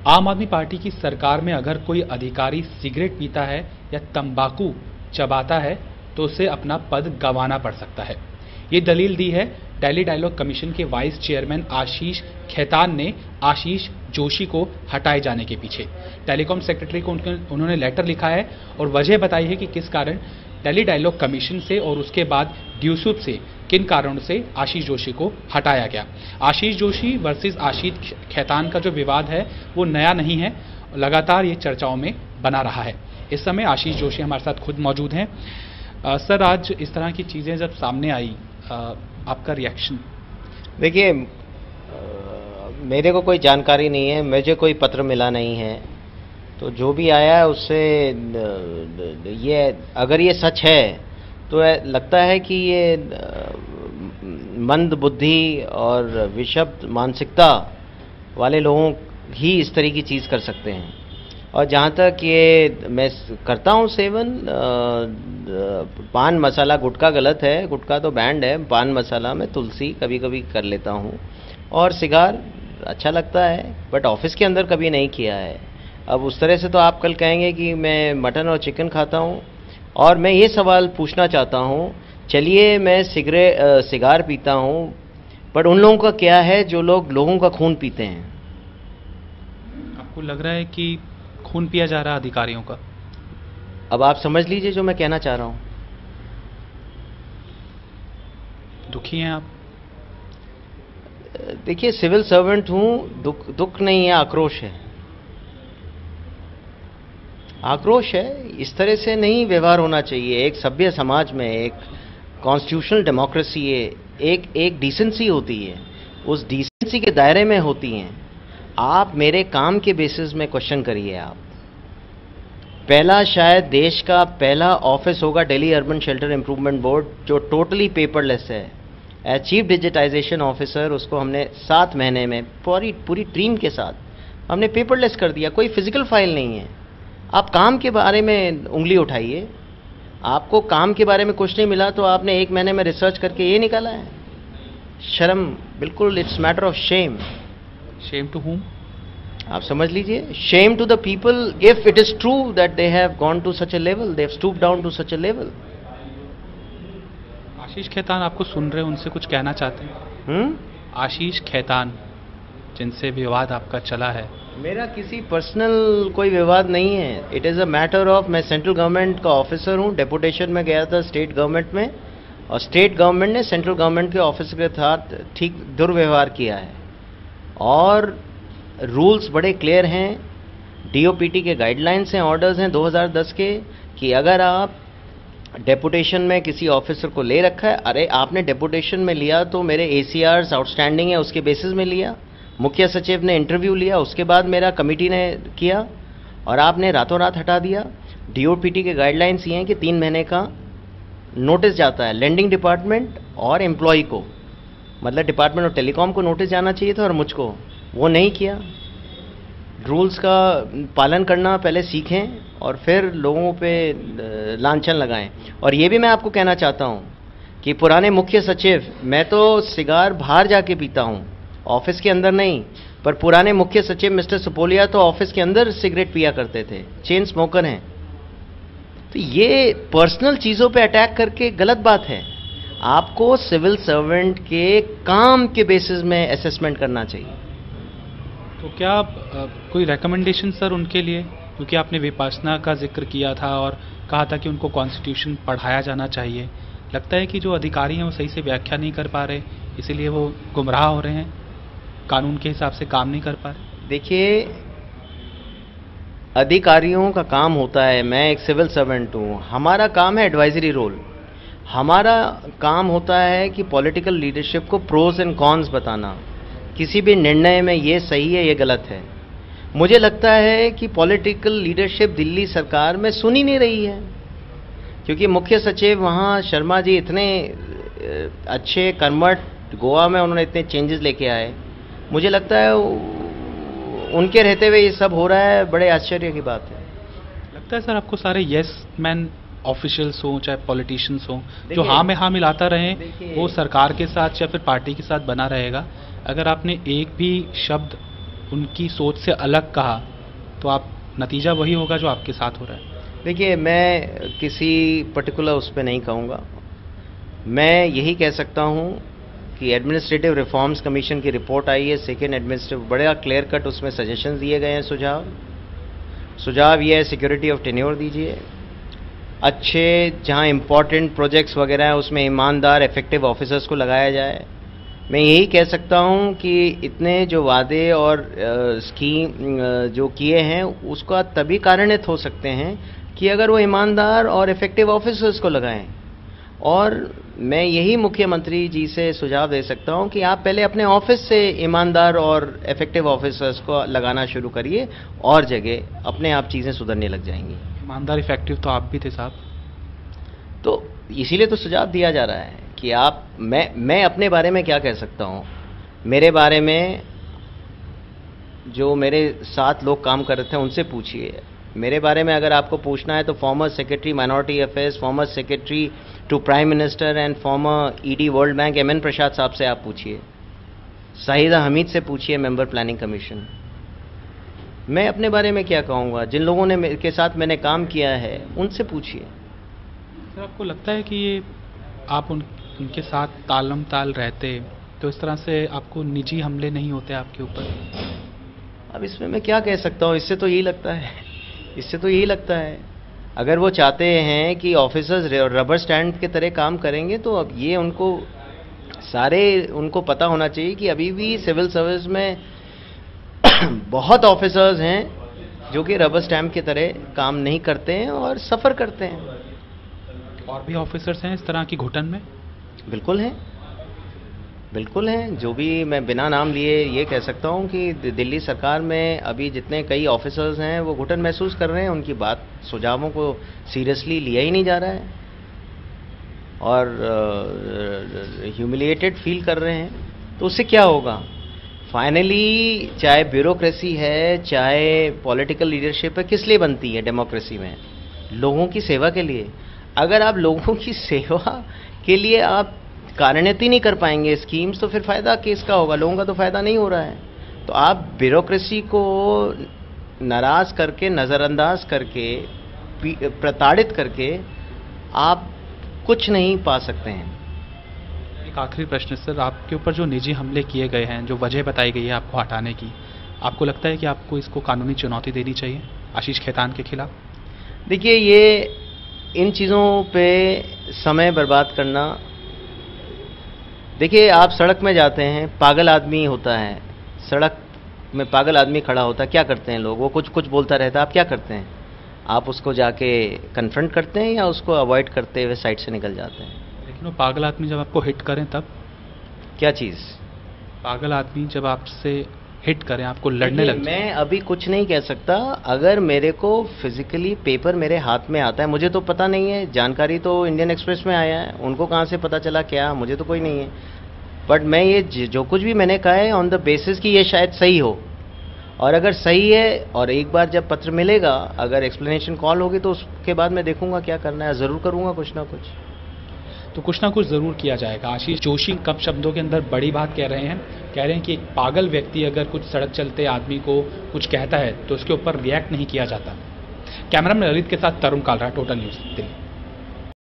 आम आदमी पार्टी की सरकार में अगर कोई अधिकारी सिगरेट पीता है या तंबाकू चबाता है तो उसे अपना पद गंवाना पड़ सकता है। ये दलील दी है टेली डायलॉग कमीशन के वाइस चेयरमैन आशीष खेतान ने आशीष जोशी को हटाए जाने के पीछे। टेलीकॉम सेक्रेटरी को उन्होंने लेटर लिखा है और वजह बताई है कि किस कारण टेली डायलॉग कमीशन से और उसके बाद ड्यूसूप से किन कारणों से आशीष जोशी को हटाया गया। आशीष जोशी वर्सेस आशीष खेतान का जो विवाद है वो नया नहीं है, लगातार ये चर्चाओं में बना रहा है। इस समय आशीष जोशी हमारे साथ खुद मौजूद हैं। सर, आज इस तरह की चीज़ें जब सामने आई, आपका रिएक्शन? देखिए, मेरे को कोई जानकारी नहीं है, मुझे कोई पत्र मिला नहीं है, तो जो भी आया है उससे ये अगर ये सच है तो लगता है कि ये मंद बुद्धि और विषुब्ध मानसिकता वाले लोगों ही इस तरह की चीज़ कर सकते हैं। और जहाँ तक ये मैं करता हूँ सेवन, पान मसाला, गुटखा गलत है, गुटखा तो बैंड है, पान मसाला में तुलसी कभी कभी कर लेता हूँ और सिगार अच्छा लगता है, बट ऑफिस के अंदर कभी नहीं किया है। अब उस तरह से तो आप कल कहेंगे कि मैं मटन और चिकन खाता हूँ। और मैं ये सवाल पूछना चाहता हूँ, चलिए मैं सिगार पीता हूँ, बट उन लोगों का क्या है जो लोगों का खून पीते हैं? आपको लग रहा है कि खून पिया जा रहा है अधिकारियों का? अब आप समझ लीजिए जो मैं कहना चाह रहा हूँ। दुखी हैं आप? देखिए, सिविल सर्वेंट हूँ, दुख नहीं है, आक्रोश है। आक्रोश है, इस तरह से नहीं व्यवहार होना चाहिए। एक सभ्य समाज में, एक कॉन्स्टिट्यूशनल डेमोक्रेसी है, एक डिसेंसी होती है, उस डिसेंसी के दायरे में होती हैं। आप मेरे काम के बेसिस में क्वेश्चन करिए। आप पहला, शायद देश का पहला ऑफिस होगा Delhi urban shelter improvement board, जो टोटली पेपरलेस है। एज चीफ डिजिटाइजेशन ऑफिसर उसको हमने 7 महीने में पूरी टीम के साथ हमने पेपरलेस कर दिया। कोई फिजिकल फाइल नहीं है। आप काम के बारे में उंगली उठाइए। आपको काम के बारे में कुछ नहीं मिला तो आपने 1 महीने में रिसर्च करके ये निकाला है? शर्म, बिल्कुल। It's matter of shame. Shame to whom? आप समझ लीजिए, shame to the people if it is true that they have gone to such a level, they have stooped down to such a level. Ashish Khetan आपको सुन रहे हैं, उनसे कुछ कहना चाहते हैं? आशीष खेतान जिनसे विवाद आपका चला है। मेरा किसी पर्सनल कोई विवाद नहीं है। It is a matter of, मैं सेंट्रल गवर्नमेंट का ऑफिसर हूँ, डेपुटेशन में गया था स्टेट गवर्नमेंट में, और स्टेट गवर्नमेंट ने सेंट्रल गवर्नमेंट के ऑफिसर के साथ ठीक दुर्व्यवहार किया है। और रूल्स बड़े क्लियर हैं, डीओपीटी के गाइडलाइंस हैं, ऑर्डर्स हैं 2010 के, कि अगर आप डेपुटेशन में किसी ऑफिसर को ले रखा है, अरे आपने डेपुटेशन में लिया तो मेरे ACRs आउटस्टैंडिंग है उसके बेसिस में लिया, मुख्य सचिव ने इंटरव्यू लिया, उसके बाद मेरा कमेटी ने किया, और आपने रातों रात हटा दिया। डीओपीटी के गाइडलाइंस ये हैं कि 3 महीने का नोटिस जाता है लैंडिंग डिपार्टमेंट और एम्प्लॉय को, मतलब डिपार्टमेंट ऑफ टेलीकॉम को नोटिस जाना चाहिए था और मुझको, वो नहीं किया। रूल्स का पालन करना पहले सीखें और फिर लोगों पे लांछन लगाएं। और ये भी मैं आपको कहना चाहता हूँ कि पुराने मुख्य सचिव, मैं तो सिगार बाहर जाके पीता हूँ, ऑफिस के अंदर नहीं, पर पुराने मुख्य सचिव मिस्टर सुपोलिया तो ऑफिस के अंदर सिगरेट पिया करते थे, चेन स्मोकर हैं। तो ये पर्सनल चीज़ों पे अटैक करके गलत बात है। आपको सिविल सर्वेंट के काम के बेसिस में असेसमेंट करना चाहिए। तो क्या कोई रेकमेंडेशन सर उनके लिए, क्योंकि आपने विपासना का जिक्र किया था और कहा था कि उनको कॉन्स्टिट्यूशन पढ़ाया जाना चाहिए, लगता है कि जो अधिकारी हैं वो सही से व्याख्या नहीं कर पा रहे, इसीलिए वो गुमराह हो रहे हैं, कानून के हिसाब से काम नहीं कर पा रहे? देखिए, अधिकारियों का काम होता है, मैं एक सिविल सर्वेंट हूँ, हमारा काम है एडवाइजरी रोल। हमारा काम होता है कि पॉलिटिकल लीडरशिप को प्रोज एंड कॉन्स बताना, किसी भी निर्णय में ये सही है ये गलत है। मुझे लगता है कि पॉलिटिकल लीडरशिप दिल्ली सरकार में सुन ही नहीं रही है, क्योंकि मुख्य सचिव वहाँ शर्मा जी इतने अच्छे कर्मठ, गोवा में उन्होंने इतने चेंजेस लेके आए, मुझे लगता है उनके रहते हुए ये सब हो रहा है, बड़े आश्चर्य की बात है। लगता है सर आपको सारे यस मैन ऑफिशियल्स हों चाहे पॉलिटिशियंस हों, जो हाँ में हाँ मिलाता रहें, वो सरकार के साथ या फिर पार्टी के साथ बना रहेगा। अगर आपने एक भी शब्द उनकी सोच से अलग कहा तो आप नतीजा वही होगा जो आपके साथ हो रहा है। देखिए, मैं किसी पर्टिकुलर उस पे नहीं कहूँगा। मैं यही कह सकता हूँ कि एडमिनिस्ट्रेटिव रिफॉर्म्स कमीशन की रिपोर्ट आई है, सेकेंड एडमिनिस्ट्रेटिव, बड़ा क्लियर कट उसमें सजेशंस दिए गए हैं। सुझाव ये है, सिक्योरिटी ऑफ टेन्योर दीजिए, अच्छे जहाँ इंपॉर्टेंट प्रोजेक्ट्स वगैरह हैं उसमें ईमानदार इफेक्टिव ऑफिसर्स को लगाया जाए। मैं यही कह सकता हूँ कि इतने जो वादे और स्कीम जो किए हैं उसका तभी कार्यान्वित हो सकते हैं कि अगर वो ईमानदार और इफेक्टिव ऑफिसर्स को लगाएं। और मैं यही मुख्यमंत्री जी से सुझाव दे सकता हूं कि आप पहले अपने ऑफिस से ईमानदार और इफेक्टिव ऑफिसर्स को लगाना शुरू करिए, और जगह अपने आप चीज़ें सुधरने लग जाएंगी। ईमानदार इफेक्टिव तो आप भी थे साहब। तो इसीलिए तो सुझाव दिया जा रहा है कि आप, मैं अपने बारे में क्या कह सकता हूं। मेरे बारे में जो मेरे साथ लोग काम कर रहे थे उनसे पूछिए। मेरे बारे में अगर आपको पूछना है तो former secretary minority affairs, former secretary to prime minister and former ED World Bank MN Prasad sahab से आप पूछिए, शाहिदा हमीद से पूछिए, मेंबर प्लानिंग कमीशन। मैं अपने बारे में क्या कहूँगा, जिन लोगों ने के साथ मैंने काम किया है उनसे पूछिए। सर, आपको लगता है कि ये आप उनके साथ तालम ताल रहते तो इस तरह से आपको निजी हमले नहीं होते आपके ऊपर? अब इसमें मैं क्या कह सकता हूँ, इससे तो यही लगता है अगर वो चाहते हैं कि ऑफिसर्स रबर स्टैंड के तरह काम करेंगे तो अब ये उनको पता होना चाहिए कि अभी भी सिविल सर्विस में बहुत ऑफिसर्स हैं जो कि रबर स्टैंप की तरह काम नहीं करते हैं और सफ़र करते हैं। और भी ऑफिसर्स हैं इस तरह की घुटन में? बिल्कुल हैं। जो भी, मैं बिना नाम लिए ये कह सकता हूँ कि दिल्ली सरकार में अभी जितने कई ऑफिसर्स हैं वो घुटन महसूस कर रहे हैं, उनकी बात, सुझावों को सीरियसली लिया ही नहीं जा रहा है और ह्यूमिलिएटेड फील कर रहे हैं। तो उससे क्या होगा? फाइनली, चाहे ब्यूरोक्रेसी है, चाहे पॉलिटिकल लीडरशिप है, किस लिए बनती है डेमोक्रेसी में? लोगों की सेवा के लिए। अगर आप लोगों की सेवा के लिए आप कार्यान्वित ही नहीं कर पाएंगे स्कीम्स, तो फिर फ़ायदा किसका होगा? लोगों का तो फ़ायदा नहीं हो रहा है। तो आप ब्यूरोक्रेसी को नाराज़ करके, नज़रअंदाज करके, प्रताड़ित करके आप कुछ नहीं पा सकते हैं। एक आखिरी प्रश्न सर, आपके ऊपर जो निजी हमले किए गए हैं, जो वजह बताई गई है आपको हटाने की, आपको लगता है कि आपको इसको कानूनी चुनौती देनी चाहिए आशीष खेतान के खिलाफ? देखिए, ये इन चीज़ों पे समय बर्बाद करना, देखिए आप सड़क में जाते हैं, पागल आदमी होता है, सड़क में पागल आदमी खड़ा होता है, क्या करते हैं लोग? वो कुछ बोलता रहता है, आप क्या करते हैं? आप उसको जाके कन्फ्रंट करते हैं या उसको अवॉइड करते हुए साइड से निकल जाते हैं? लेकिन वो पागल आदमी जब आपको हिट करें तब? क्या चीज़? पागल आदमी जब आपसे हिट करें, आपको लड़ने लगे। मैं अभी कुछ नहीं कह सकता। अगर मेरे को फिजिकली पेपर मेरे हाथ में आता है, मुझे तो पता नहीं है, जानकारी तो इंडियन एक्सप्रेस में आया है, उनको कहाँ से पता चला क्या, मुझे तो कोई नहीं है। बट मैं ये जो कुछ भी मैंने कहा है ऑन द बेसिस कि ये शायद सही हो, और अगर सही है और एक बार जब पत्र मिलेगा, अगर एक्सप्लेनेशन कॉल होगी तो उसके बाद मैं देखूंगा क्या करना है, ज़रूर करूंगा कुछ ना कुछ। तो कुछ ना कुछ ज़रूर किया जाएगा। आशीष जोशी कम शब्दों के अंदर बड़ी बात कह रहे हैं कि एक पागल व्यक्ति अगर कुछ सड़क चलते आदमी को कुछ कहता है तो उसके ऊपर रिएक्ट नहीं किया जाता। कैमरामैन ललित के साथ तरुण कालरा, टोटल न्यूज़ दिल्ली।